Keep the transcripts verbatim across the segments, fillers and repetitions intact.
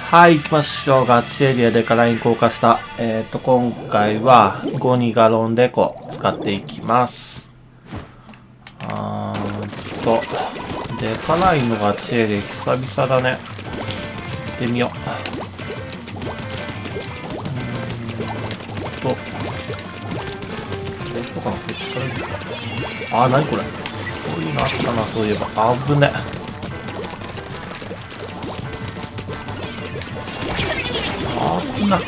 はい、行きましょう。ガチエリアでカライン高架下。えっと、今回はゴニガロンデコ使っていきます。あーっと、デカラインのガチエリア久々だね。行ってみよう。うーんと、どうしようかな、こっちから行くか。あー、なにこれ。こういうのあったな、そういえば。危ね。危なっ。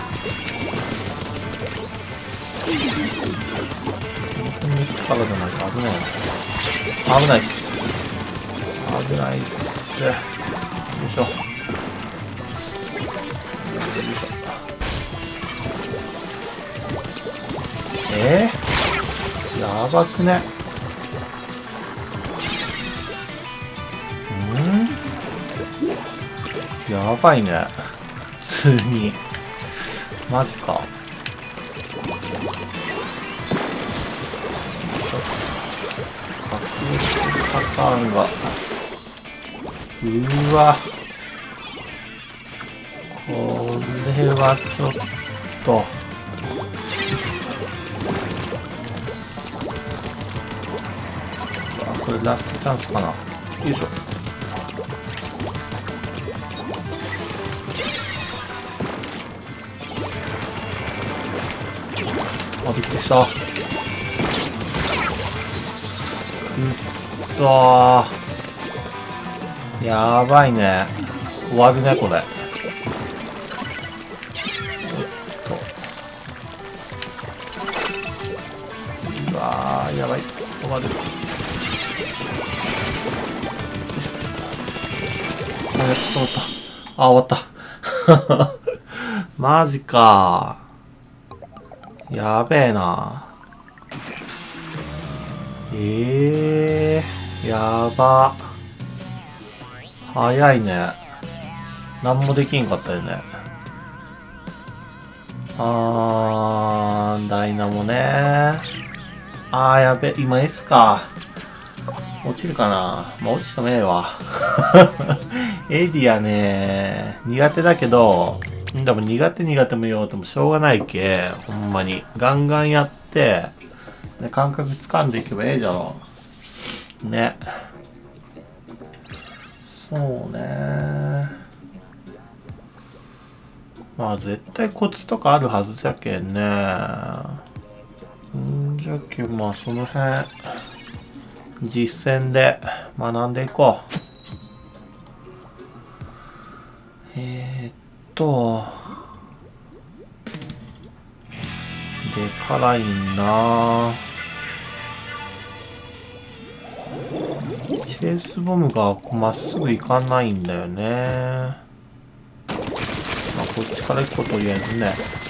からじゃないと危ないな。危ないっす。危ないっす。よいしょ。よいしょ。えー、やばくね。ん？やばいね。普通に。マジか。パターンがうわ、これはちょっとあ、これラストチャンスかな。よいしょ。あ、びっくりした。くっそー、やばいね。終わるねこれ。えっとうわー、やばい。終わる。あ、やっと終わった。あ、終わったマジかー、やべえな。えー、やば。早いね。なんもできんかったよね。あー、ダイナモね。あー、やべ。今 S か。落ちるかな。まあ、落ちてもええわ。エリアね、苦手だけど、でも苦手苦手も言おうともしょうがないけ。ほんまに。ガンガンやって、で感覚掴んでいけばええじゃろう。ね。そうね。まあ絶対コツとかあるはずじゃけんね。んじゃけん、まあその辺実践で学んでいこう。えー、っとで辛いんな。チェイスボムがまっすぐ行かないんだよね。まあこっちから行くこと言えずね。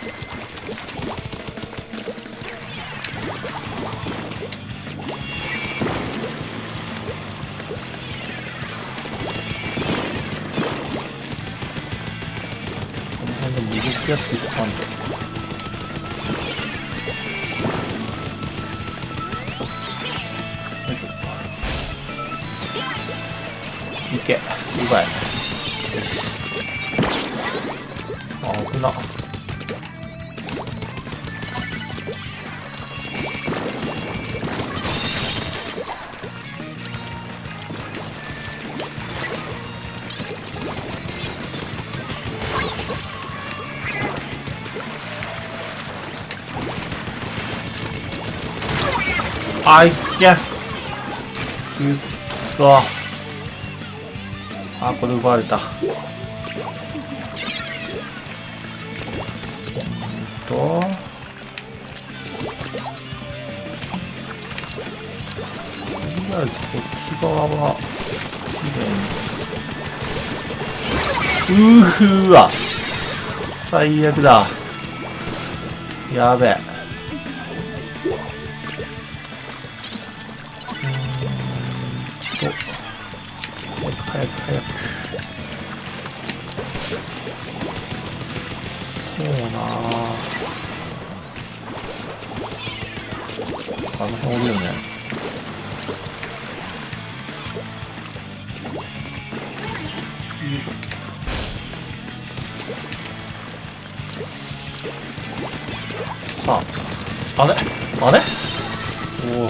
この辺でも動きやすくしたんだ。いけ、うまい。よし。あ、危な。あ、いけ。くっそ。あ、これ奪われた。うんと。とりあえずこっち側はきれいに。うーわ。最悪だ。やべえ。うーんと。早く早く。そうなぁ。あの辺おるよね。よいしょ。 さあ、あれあれおお。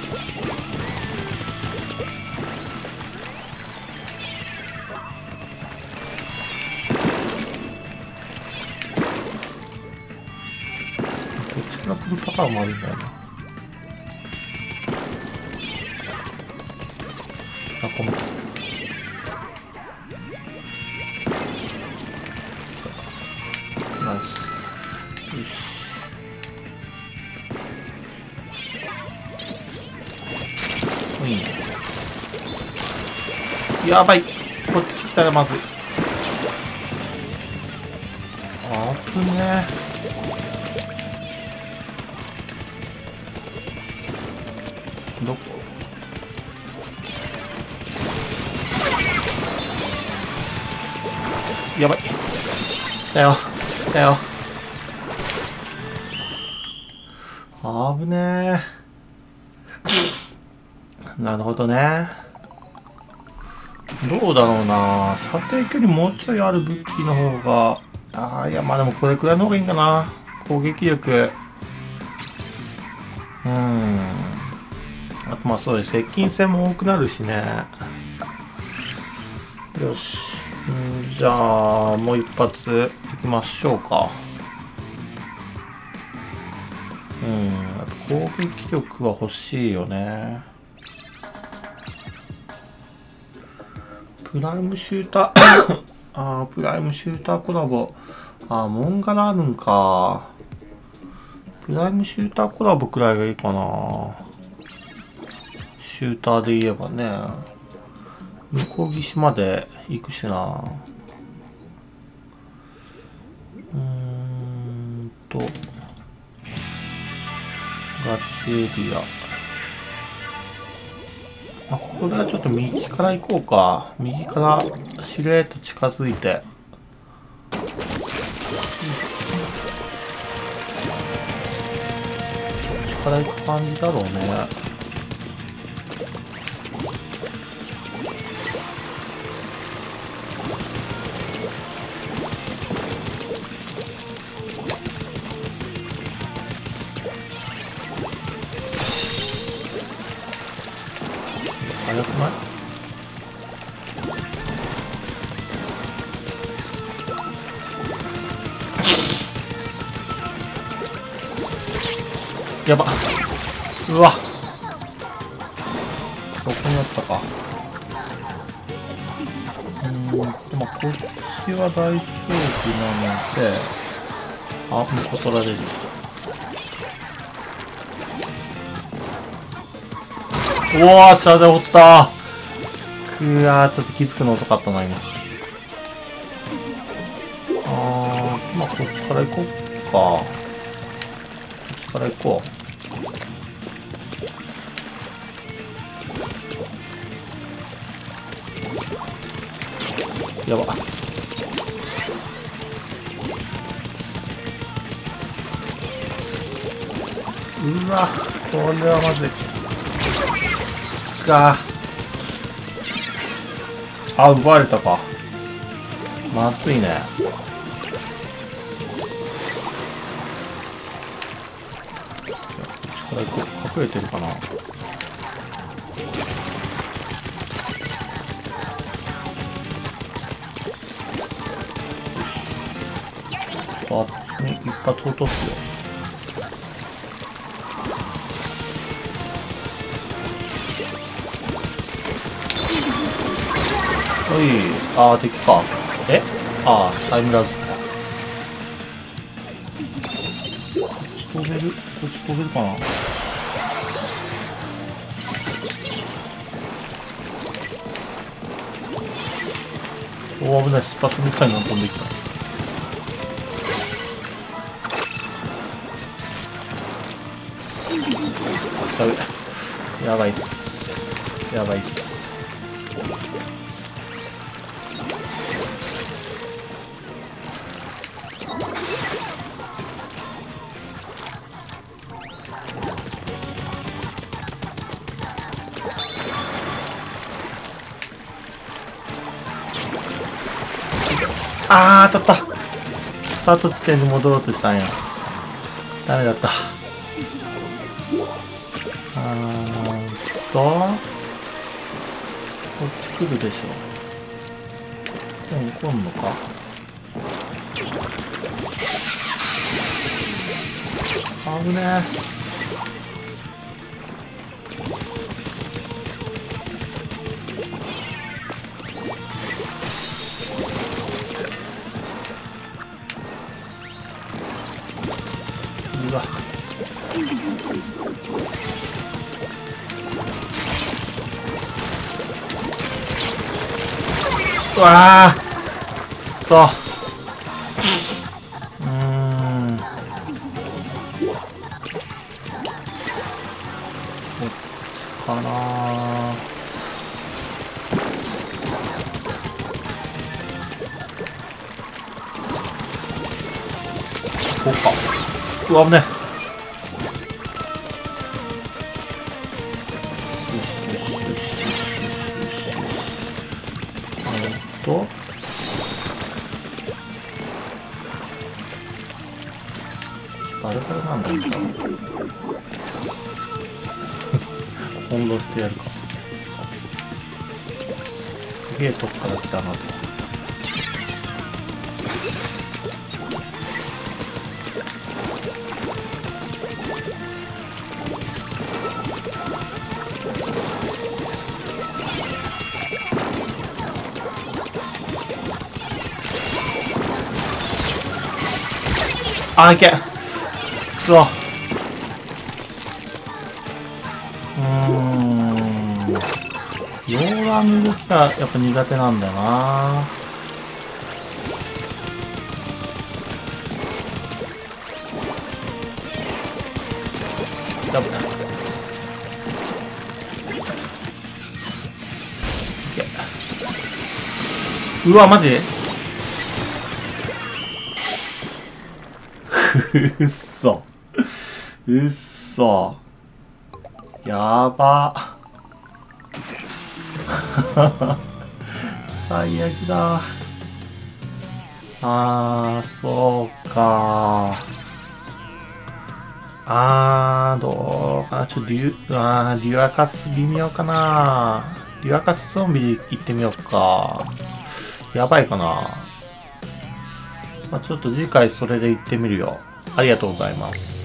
こっちから来るパターンもあるんだよな。あ、こんな。ナイス。よし。いいね。やばい。こっち来たらまずい。あぶねえ。どこ？やばい。来たよ。来たよ。あぶねえ。なるほどね。どうだろうな。射程距離もうちょいある武器の方が。ああ、いや、まあでもこれくらいの方がいいんかな。攻撃力。うーん。あとまあそうです。接近戦も多くなるしね。よし。んじゃあ、もう一発いきましょうか。うん。あと攻撃力は欲しいよね。プライムシューターああ、プライムシューターコラボ。ああ、モンガラあるんか。プライムシューターコラボくらいがいいかな。シューターで言えばね。向こう岸まで行くしな。うーんと。ガチエリア。あ、これはちょっと右から行こうか。右からしれっと近づいて。こっちから行く感じだろうね。早くない？やば。うわ。そこにあったか。うーんと、まあ、こっちは大丈夫なので、あ、もう取られる。うわー、チャージャーおったー。くわー、ちょっと気づくの遅かったな、今。あー、まあ、こっちから行こうか。こっちから行こう。やば。うわ、これはまずい。か。あ、奪われたか。まずいね。こっちからこう隠れてるかな。あ、一発落とすよ。おい、あー、敵か。えあー、タイムラグ。こっち飛べるこっち飛べるかな。おー、危ない。スパスみたいなの飛んできた。やべ。やばいっす。やばいっす。あー、当たった。 スタート地点に戻ろうとしたんや。ダメだった。あーっと、こっち来るでしょ。もう来んのか。危ねえ。うわ。うわー、くっそ。うーん。こっちかなー。こうか。うわ、危ね。よしよしよしよしよしよし。えーっと。バルバルなんだけど。翻弄してやるか。すげえとこから来たなと。あー、いけ。くっそ。うーん。溶岩の動きがやっぱ苦手なんだよな。ダブル。いけ。うわ、マジ？うっそ。うっそ。やば。最悪だ。あー、そうか。あー、どうかな。ちょっとデュ、あー、デュアカス微妙かな。デュアカスゾンビで行ってみようか。やばいかな。まあ、ちょっと次回それで行ってみるよ。ありがとうございます。